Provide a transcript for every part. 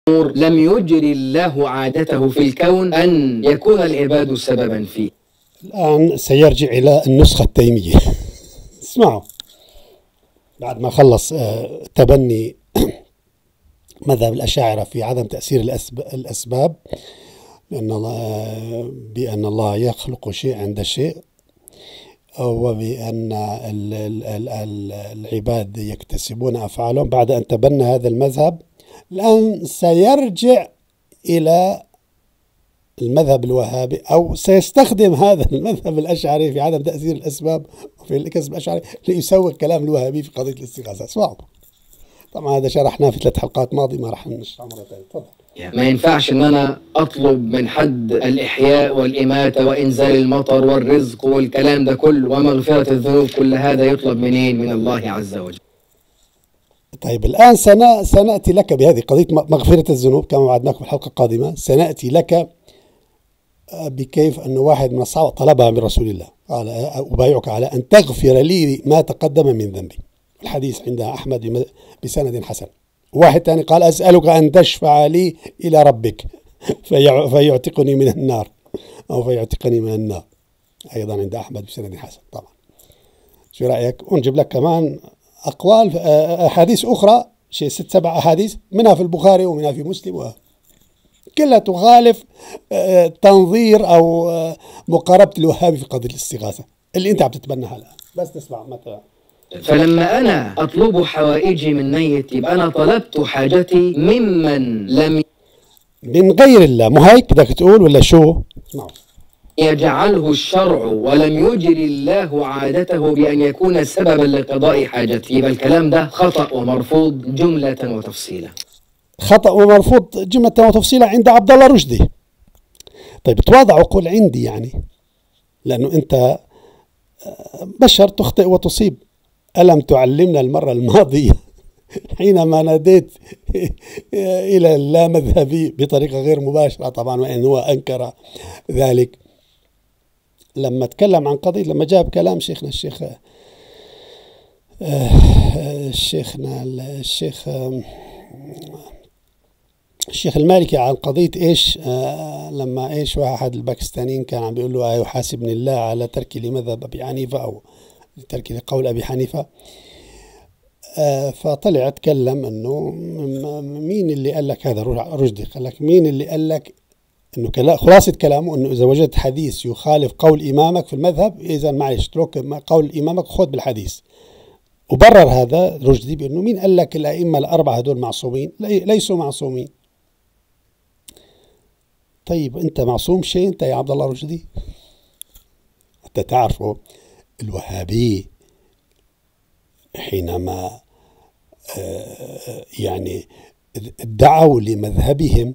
لم يجري الله عادته في الكون أن يكون العباد سببا فيه. الآن سيرجع إلى النسخة التيمية. اسمعوا، بعد ما خلص تبني مذهب الأشاعرة في عدم تأثير الأسباب، بأن الله يخلق شيء عند شيء، وبأن العباد يكتسبون أفعالهم، بعد أن تبنى هذا المذهب الآن سيرجع إلى المذهب الوهابي، أو سيستخدم هذا المذهب الأشعري في عدم تأثير الأسباب وفي الكسب الأشعري ليسوق كلام الوهابي في قضية الاستغاثة. اسمعوا، طبعا هذا شرحناه في 3 حلقات ماضية، ما راح نشرحه مرة ثانية. تفضل. ما ينفعش ان انا اطلب من حد الاحياء والاماتة وانزال المطر والرزق والكلام ده كله ومغفرة الذنوب، كل هذا يطلب منين؟ من الله عز وجل. طيب الآن سنأتي لك بهذه قضية مغفرة الذنوب كما وعدناكم في الحلقة القادمة. سنأتي لك بكيف أن واحد من الصحابة طلبها من رسول الله، قال: أبايعك على أن تغفر لي ما تقدم من ذنبي. الحديث عند أحمد بسند حسن. واحد ثاني قال: أسألك أن تشفع لي إلى ربك فيعتقني من النار، أو فيعتقني من النار، أيضا عند أحمد بسند حسن. طبعا شو رأيك؟ ونجيب لك كمان أقوال أحاديث أخرى، شيء 6-7 أحاديث، منها في البخاري ومنها في مسلم، كلها تخالف تنظير أو مقاربة الوهابي في قضية الاستغاثة اللي أنت عم تتبناها الآن. بس تسمع مثلا، فلما أنا أطلب حوائجي من ميت، يبقى أنا طلبت حاجتي ممن لم من غير الله. مو هيك بدك تقول ولا شو؟ يجعله الشرع ولم يجري الله عادته بأن يكون سببا لقضاء حاجتي، يبقى الكلام ده خطأ ومرفوض جملة وتفصيلا. خطأ ومرفوض جملة وتفصيلا عند عبد الله رشدي. طيب تواضع وقول عندي، يعني لأنه أنت بشر تخطئ وتصيب. ألم تعلمنا المرة الماضية حينما ناديت إلى اللامذهبي بطريقة غير مباشرة طبعا، وإن هو أنكر ذلك، لما تكلم عن قضية، لما جاب كلام شيخنا الشيخ المالكي عن قضية إيش، لما إيش واحد الباكستانيين كان عم بيقول له: يحاسبني الله على تركي لمذهب أبي حنيفة أو تركي لقول أبي حنيفة. فطلع اتكلم انه مين اللي قال لك هذا؟ رشدي قال لك: مين اللي قال لك انه خلاصة كلامه انه اذا وجدت حديث يخالف قول امامك في المذهب، اذا معلش اترك قول امامك خذ بالحديث. وبرر هذا رشدي بانه مين قال لك الائمة الاربعة هدول معصومين؟ ليسوا معصومين. طيب انت معصوم شيء انت يا عبد الله رشدي؟ انت تعرفوا الوهابي حينما يعني دعوا لمذهبهم،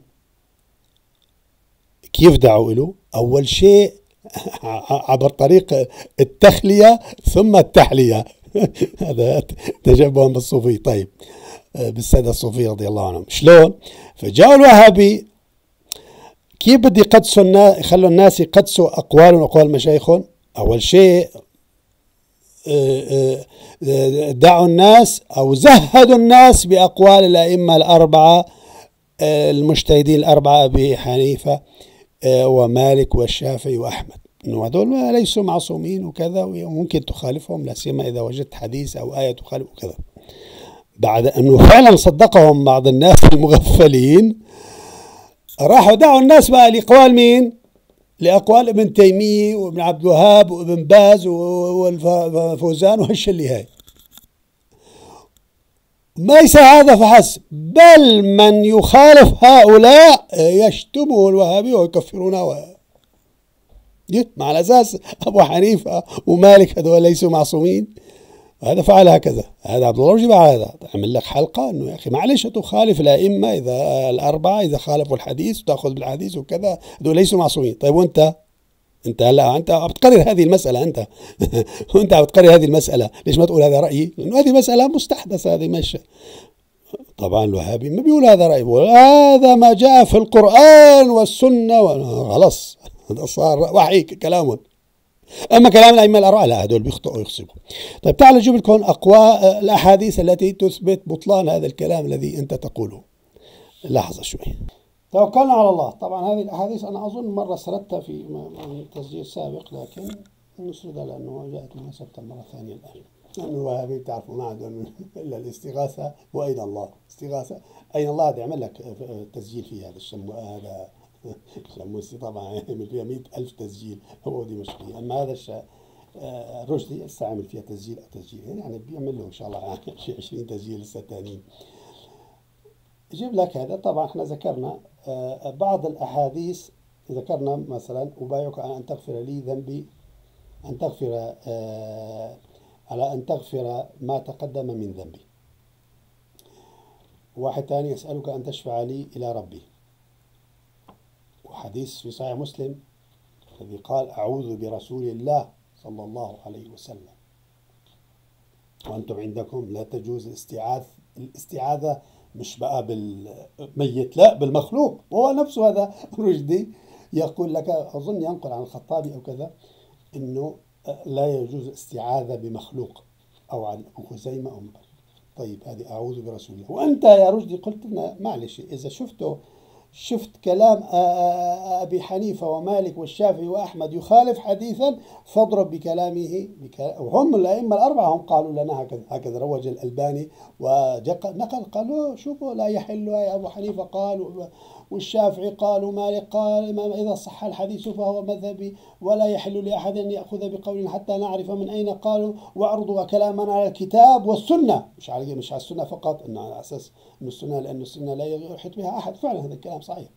كيف دعوا له؟ أول شيء عبر طريق التخلية ثم التحلية. هذا تشبها بالصوفي. طيب بالسادة الصوفية رضي الله عنهم شلون؟ فجاءوا الوهابي كيف بدي يقدسوا يخلوا الناس يقدسوا أقوالهم وأقوال مشايخهم؟ أول شيء دعوا الناس أو زهدوا الناس بأقوال الأئمة الأربعة المجتهدين الأربعة، أبي حنيفة ومالك والشافعي وأحمد، إنه هذول ليسوا معصومين وكذا، وممكن تخالفهم لا سيما إذا وجدت حديث أو آية تخالف وكذا. بعد أنه فعلا صدقهم بعض الناس المغفلين، راحوا دعوا الناس بقى لأقوال مين؟ لأقوال ابن تيمية وابن عبد الوهاب وابن باز والفوزان وهالشلي هاي. ليس هذا فحسب، بل من يخالف هؤلاء يشتمه الوهابي ويكفرونه، مع الأساس أبو حنيفة ومالك هذول ليسوا معصومين. هذا فعل هكذا، هذا عبد الله رشدي بعد هذا عمل لك حلقة انه يا اخي معلش تخالف الائمه اذا الاربعه اذا خالفوا الحديث وتاخذ بالحديث وكذا، هذول ليسوا معصومين. طيب وانت هلا انت بتقرر هذه المساله، انت وانت بتقرر هذه المساله، ليش ما تقول هذا رايي؟ لانه هذه مساله مستحدثه، هذه مش طبعا الوهابي ما بيقول هذا رايي، بيقول هذا ما جاء في القران والسنه خلاص هذا صار وحي كلامهم. أما كلام الأئمة الأربعة لا، هدول بيخطئوا ويخصبوا. طيب تعالوا نجيب لكم أقوى الأحاديث التي تثبت بطلان هذا الكلام الذي أنت تقوله. لحظة شوي. توكلنا على الله. طبعا هذه الأحاديث أنا أظن مرة سردتها في تسجيل سابق، لكن نسردها لأنه جاءت مناسبة مرة ثانية الآن. لأنه الوهابيين تعرفوا ما عندهم إلا الاستغاثة وأين الله. استغاثة أين الله هذا يعمل لك تسجيل فيه. هذا هذا الشموسي طبعا يعمل فيها 100,000 تسجيل، هو دمشقي. أما هذا الرشدي استعمل فيها تسجيل أو تسجيل، يعني بيعمل له إن شاء الله 20 تسجيل لسه ثانيين. أجيب لك هذا. طبعا احنا ذكرنا بعض الأحاديث. ذكرنا مثلا أبايعك على أن تغفر لي ذنبي، أن تغفر على أن تغفر ما تقدم من ذنبي. واحد ثاني أسألك أن تشفع لي إلى ربي. وحديث في صحيح مسلم الذي قال أعوذ برسول الله صلى الله عليه وسلم وأنتم عندكم لا تجوز الاستعاذة مش بقى بالميت، لا بالمخلوق. وهو نفسه هذا رشدي يقول لك، أظن ينقل عن الخطابي أو كذا، إنه لا يجوز الاستعاذة بمخلوق، أو عن أبو خزيمة أو مقال. طيب هذه أعوذ برسول الله. وأنت يا رشدي قلت لنا معلش إذا شفت كلام أبي حنيفة ومالك والشافعي وأحمد يخالف حديثا فاضرب بكلامه. وهم الأئمة الأربعة هم قالوا لنا هكذا روج الألباني ونقل قالوا شوفوا لا يحل. أبو حنيفة قال والشافعي قال ومالك قال إذا صح الحديث فهو مذهبي ولا يحل لأحد أن يأخذ بقول حتى نعرف من أين قالوا، واعرضوا كلامنا على الكتاب والسنة، مش على السنة فقط، إنه على أساس إنه السنة لأن السنة لا يحيط بها أحد. فعلا هذا الكلام صحيح.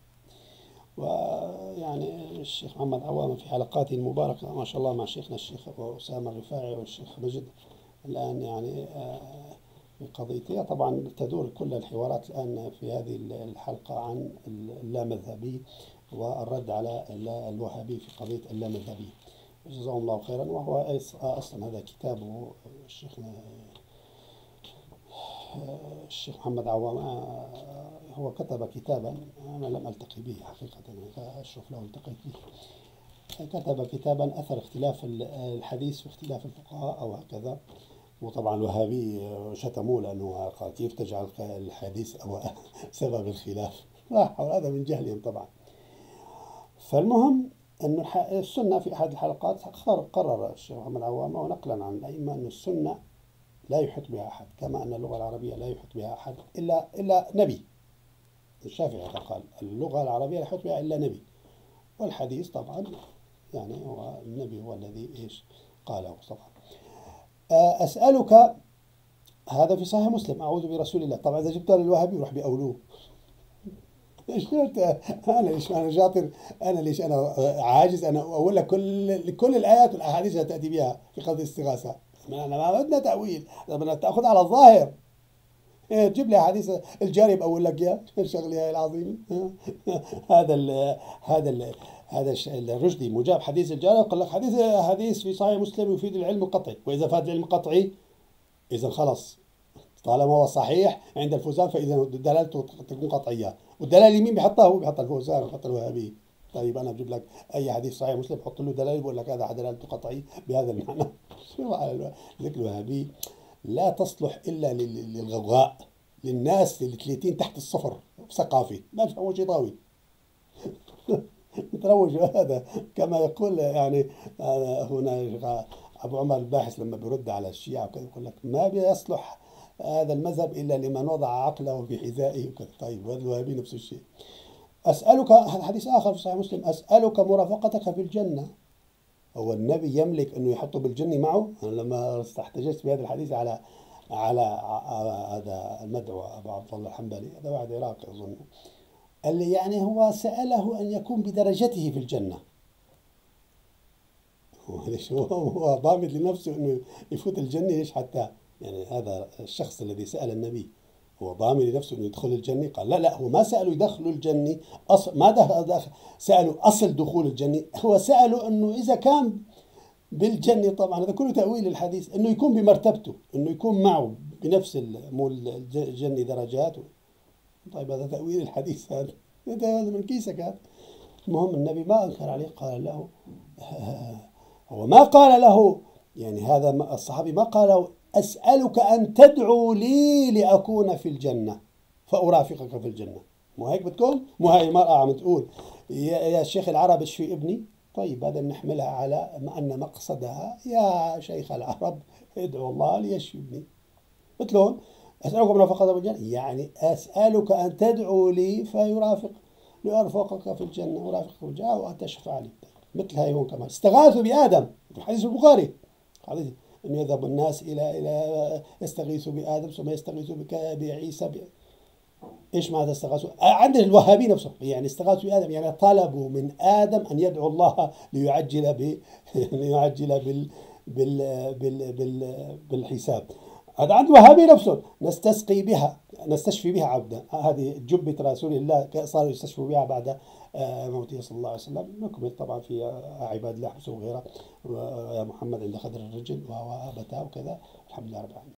ويعني الشيخ محمد عوام في حلقاته المباركة ما شاء الله مع شيخنا الشيخ أسامة الرفاعي والشيخ مجد الآن يعني في قضيتها. طبعا تدور كل الحوارات الآن في هذه الحلقة عن اللامذهبي والرد على الوهابي في قضية اللامذهبي. جزاهم الله خيرا. وهو أصلا هذا كتابه الشيخ محمد عوام هو كتب كتابا أنا لم ألتقي به حقيقة، أشرف لو التقيت به. كتب كتابا أثر اختلاف الحديث في اختلاف الفقهاء أو هكذا. وطبعا الوهابي شتموه لأنه قال كيف تجعل الحديث أو سبب الخلاف. لا حول، هذا من جهلهم طبعا. فالمهم أن السنة في أحد الحلقات قرر الشيخ محمد عوام ونقلا عن الأئمة أن السنة لا يحيط بها أحد، كما أن اللغة العربية لا يحيط بها أحد إلا نبي. الشافعي قال اللغة العربية لا يحيط بها إلا نبي. والحديث طبعا يعني هو النبي هو الذي قاله طبعا. أسألك، هذا في صحيح مسلم، أعوذ برسول الله. طبعا إذا جبتها للوهابي يروح بأولوه. أنا ليش أنا شاطر؟ أنا ليش أنا عاجز؟ أنا أقول لك كل الآيات والأحاديث اللي تأتي بها في قضية الاستغاثة. أنا ما بدنا تأويل، بدنا تأخذ على الظاهر. تجيب لي حديث الجاري بقول لك يا الشغله هاي العظيمه. هذا الرشدي مجاب حديث الجاري وقال لك حديث في صحيح مسلم يفيد العلم القطعي، واذا فاد العلم القطعي اذا خلص طالما هو صحيح عند الفوزان فاذا دلالته تكون قطعيه. والدلاله مين بيحطها؟ هو بيحط الفوزان وبيحط الوهابي. طيب انا بجيب لك اي حديث صحيح مسلم بحط له دلاله بقول لك هذا دلالته قطعي بهذا المعنى. شو على الوهابي لا تصلح إلا للغوغاء، للناس اللي 30 تحت الصفر ثقافي ما بيفهموا شيء طاوي. متروج هذا كما يقول يعني هنا أبو عمر الباحث لما بيرد على الشيعة وكذا يقول لك ما بيصلح هذا المذهب إلا لمن وضع عقله في حذائه وكذا. طيب وهذا الوهابي نفس الشيء. أسألك، هذا حديث آخر في صحيح مسلم، أسألك مرافقتك في الجنة. هو النبي يملك أنه يحطه بالجنة معه؟ أنا لما احتججت بهذا الحديث على هذا المدعو أبو عبد الله الحنبلي، هذا واحد عراقي أظن، قال لي يعني هو سأله أن يكون بدرجته في الجنة. هو ضامن لنفسه أنه يفوت الجنة ليش حتى يعني هذا الشخص الذي سأل النبي هو ضامن لنفسه أنه يدخل الجنة؟ قال لا هو ما سأله يدخلوا الجنة ما سأله أصل دخول الجنة، هو سأله أنه إذا كان بالجنة. طبعا هذا كله تأويل الحديث، أنه يكون بمرتبته، أنه يكون معه بنفس الجنة درجات. طيب هذا تأويل الحديث، هذا من كيسك هذا. المهم النبي ما أنكر عليه، قال له هو ما قال له يعني هذا الصحابي ما قال له أسألك أن تدعو لي لأكون في الجنة فأرافقك في الجنة. مو هيك بدكم؟ مو هاي المرأة عم تقول يا شيخ العرب اشفي ابني؟ طيب هذا نحملها على ما أن مقصدها يا شيخ العرب ادعو الله ليشفي ابني. مثلهم أسألكم رفقة بالجنة، يعني أسألك أن تدعو لي فيرافق لأرفقك في الجنة ورافقك في الجنة وأن تشفع لي. مثل هاي هون كمان استغاثوا بآدم في حديث البخاري، حديث أن يذهب الناس إلى يستغيثوا بآدم ثم يستغيثوا بعيسى. إيش معنى استغاثوا؟ عندنا الوهابي نفسهم يعني استغاثوا بآدم، يعني طلبوا من آدم أن يدعو الله ليعجل ليعجل بالحساب. هذا عند وهابي نفسه نستسقي بها نستشفي بها عبدا. هذه جبة رسول الله صاروا يستشفوا بها بعد موته صلى الله عليه وسلم. نكمل طبعا في عباد الله وغيره. يا محمد عند خدر الرجل وأبتاه وكذا. الحمد لله رب العالمين.